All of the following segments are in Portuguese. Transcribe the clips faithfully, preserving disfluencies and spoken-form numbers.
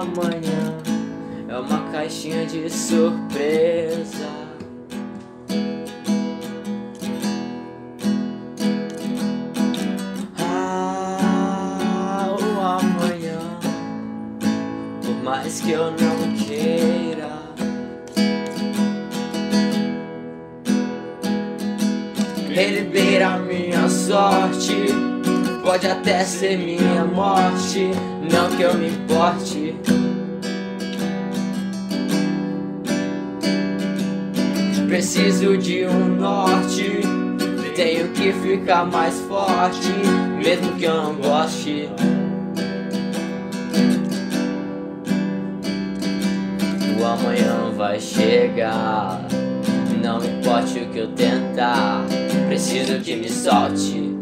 amanhã é uma caixinha de surpresa. Ah, o amanhã, por mais que eu não queira, ele beira minha sorte, pode até ser minha morte, não que eu me importe. Preciso de um norte, tenho que ficar mais forte, mesmo que eu não goste. O amanhã vai chegar, não importe o que eu tentar, preciso que me solte.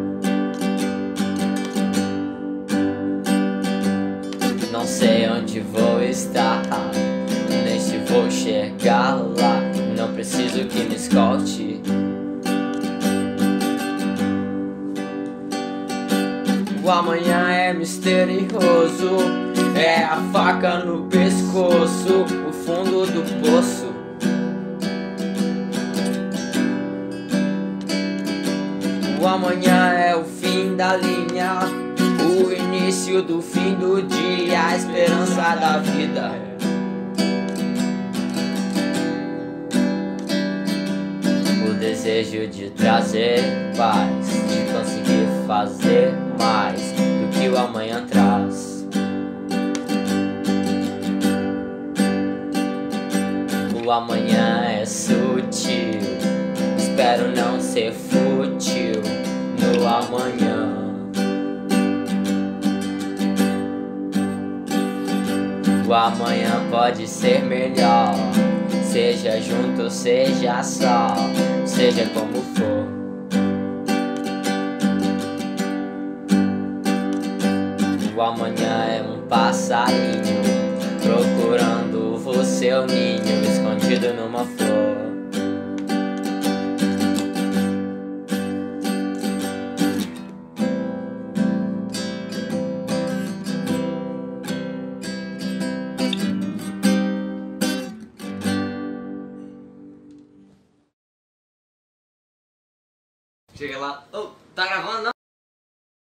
Não sei onde vou estar, nem se vou chegar lá, não preciso que me escolte. O amanhã é misterioso, é a faca no pescoço, o fundo do poço. O amanhã é o fim da linha, o início do fim do dia, a esperança da vida. O desejo de trazer paz, de conseguir fazer mais do que o amanhã traz. O amanhã é sutil, espero não ser fútil no amanhã. O amanhã pode ser melhor, seja junto, seja só, seja como for. O amanhã é um passarinho procurando o seu ninho escondido numa flor. Chega lá, oh, tá gravando não?